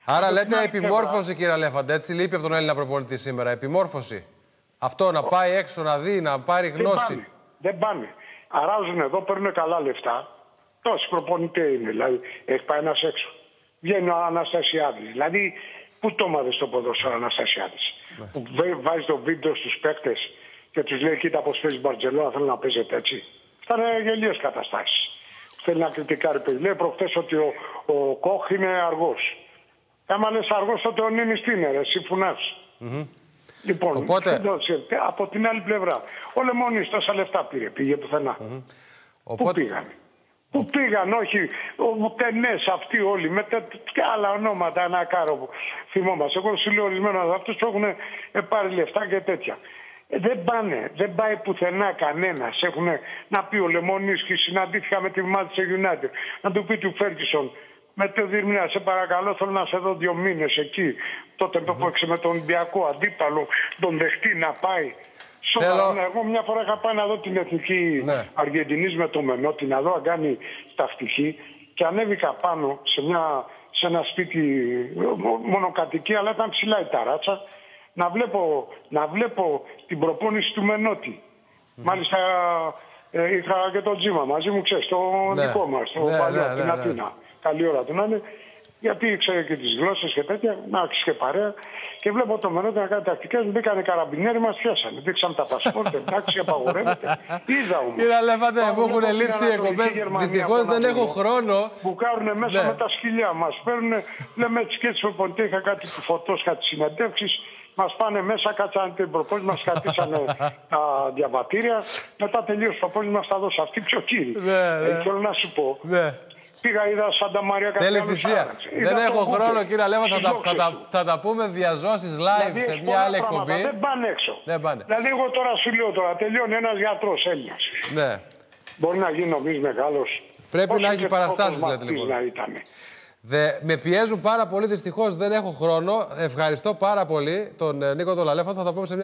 Άρα λέτε επιμόρφωση, κύριε Αλέφαντε, έτσι λείπει από τον Έλληνα προπονητή σήμερα. Επιμόρφωση. Αυτό να πάει έξω, να δει, να πάρει γνώση. Δεν πάνε. Αράζουν εδώ, παίρνουν καλά λεφτά. Τόσοι προπονητέ είναι. Δηλαδή, έχει πάει ένας έξω. Βγαίνει ο Αναστασιάδης. Δηλαδή, πού το έμαθε στο ποδόσφαιρο ο Αναστασιάδης. Που βάζει το βίντεο στους παίκτες και τους λέει: κοίτα πώς παίζει Μπαρτζελόνα, θέλω να παίζετε έτσι. Αυτά είναι γελίες καταστάσεις. Θέλει να κριτικάρει παιδί. Λέει προχτές ότι ο Κόχ είναι αργός. Άμα λες αργός, τότε ο Νίνης τι είναι, εσύ φουνάς. Λοιπόν, οπότε... από την άλλη πλευρά, ο Λεμόνης τόσα λεφτά πήρε, πήγε πουθενά. Πού πήγαν. Πού πήγαν, όχι, ο Τενές αυτοί όλοι, με και άλλα ονόματα, ένα κάρο που θυμόμαστε. Εγώ σου λέω ορισμένους από αυτούς που έχουν πάρει λεφτά και τέτοια. Δεν πάνε, δεν πάει πουθενά κανένας. Έχουν να πει ο Λεμόνης και συναντήθηκα με τη Manchester United. Να του πει του Φέργκισον, με το διερμηνέα, σε παρακαλώ, θέλω να σε δω 2 μήνες εκεί. Τότε που έπαιξε με τον Ολυμπιακό αντίπαλο, τον δεχτεί να πάει. Εγώ μια φορά είχα πάει να δω την εθνική Αργεντινής με το Μενότη, να δω αν κάνει ταυτική και ανέβηκα πάνω σε ένα σπίτι μονοκατοικία, αλλά ήταν ψηλά η ταράτσα, να βλέπω την προπόνηση του Μενότη. Μάλιστα είχα και τον Τζίμα μαζί μου, ξέρεις, το δικό μας, το παλιό, την Αθήνα. Καλή ώρα του να είναι. Γιατί ήξερε και τις γλώσσες και τέτοια, να άρχισε και παρέα. Και βλέπω το Μενότη να κάνει τακτικές. Μπήκανε καραμπινιέροι, μας πιάσανε. Δείξαν τα πασπόρτα, εντάξει, απαγορεύεται. Είδα όμως. Κύριε Αλέφαντε, μου έχουν λείψει οι εκπομπές. Δυστυχώς δεν έχω χρόνο. Μπουκάρουνε μέσα με τα σκυλιά μας. Παίρνουνε, λέμε έτσι και έτσι προπονητή, είχα κάτι του φωτός, κάτι συνεντεύξεις. Μας πάνε μέσα, κάτσανε την προπόνηση, μας κρατήσανε τα διαβατήρια. Μετά τελείωσε το προπόνηση, μας τα δώσε αυτή πιο κύριοι. Θέλω να σου πω. Πήγα, είδα Σάντα Μαρία Τέλη θυσία. Δεν έχω χρόνο, κύριε Αλέφαντε, θα τα πούμε διαζώσεις live δηλαδή, σε μια άλλη εκπομπή. Δεν πάνε έξω. Δηλαδή, εγώ τώρα σου λέω τώρα, τελειώνει ένας γιατρός Έλληνας. Ναι. Μπορεί να γίνει νομίζεις μεγάλος. Πρέπει να έχει παραστάσεις, λέτε λοιπόν. Με πιέζουν πάρα πολύ, δυστυχώς δεν έχω χρόνο. Ευχαριστώ πάρα πολύ τον Νίκο τον Αλέφαντε. Θα τα πούμε σε μια